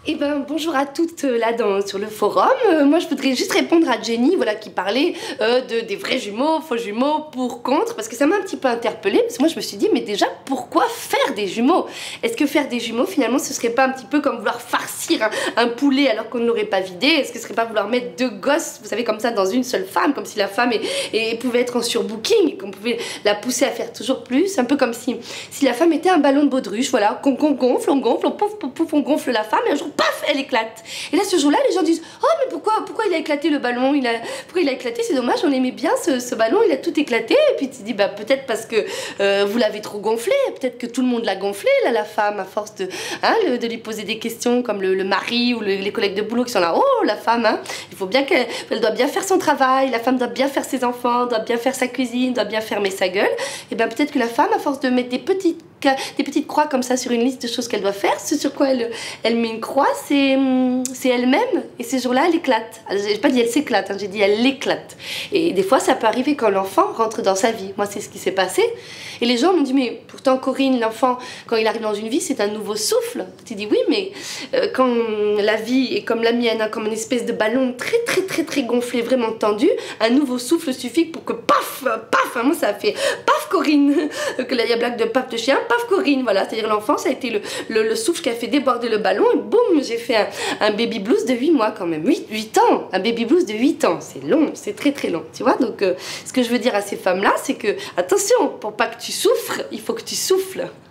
Eh ben bonjour à toutes là sur le forum. Moi je voudrais juste répondre à Jenny, voilà, qui parlait des vrais jumeaux, faux jumeaux, pour, contre, parce que ça m'a un petit peu interpellée, parce que moi je me suis dit, mais déjà pourquoi faire des jumeaux? Est-ce que faire des jumeaux finalement ce serait pas un petit peu comme vouloir farcir un poulet alors qu'on ne l'aurait pas vidé? Est-ce que ce serait pas vouloir mettre deux gosses, vous savez, comme ça dans une seule femme, comme si la femme pouvait être en surbooking, qu'on pouvait la pousser à faire toujours plus, un peu comme si la femme était un ballon de baudruche, voilà, qu'on gonfle, on pouf, pouf, pouf, on gonfle la femme et un jour paf, elle éclate. Et là ce jour-là les gens disent, oh mais pourquoi il a éclaté le ballon, pourquoi il a éclaté, c'est dommage, on aimait bien ce ballon, il a tout éclaté. Et puis tu dis, bah peut-être parce que vous l'avez trop gonflé, peut-être que tout le monde l'a gonflé là, la femme, à force de lui poser des questions comme le mari ou les collègues de boulot qui sont là, oh la femme, il faut bien qu'elle doit bien faire son travail, la femme doit bien faire ses enfants, doit bien faire sa cuisine, doit bien fermer sa gueule. Et bien peut-être que la femme, à force de mettre des petites croix comme ça sur une liste de choses qu'elle doit faire, ce sur quoi elle met une croix, c'est elle-même, et ces jours-là elle éclate. J'ai pas dit elle s'éclate, j'ai dit elle éclate. Et des fois ça peut arriver quand l'enfant rentre dans sa vie. Moi c'est ce qui s'est passé, et les gens m'ont dit, mais pourtant Corinne, l'enfant quand il arrive dans une vie c'est un nouveau souffle. Tu dis oui, mais quand la vie est comme la mienne, comme une espèce de ballon très gonflé, vraiment tendu, un nouveau souffle suffit pour que paf, moi ça a fait paf Corinne, que là il y a blague de paf de chien, paf Corinne, voilà, c'est-à-dire l'enfant ça a été le souffle qui a fait déborder le ballon, et boum, j'ai fait un baby blues de 8 mois quand même, 8 ans, un baby blues de 8 ans, c'est long, c'est très long, tu vois. Donc ce que je veux dire à ces femmes-là, c'est que, attention, pour pas que tu souffres, il faut que tu souffles.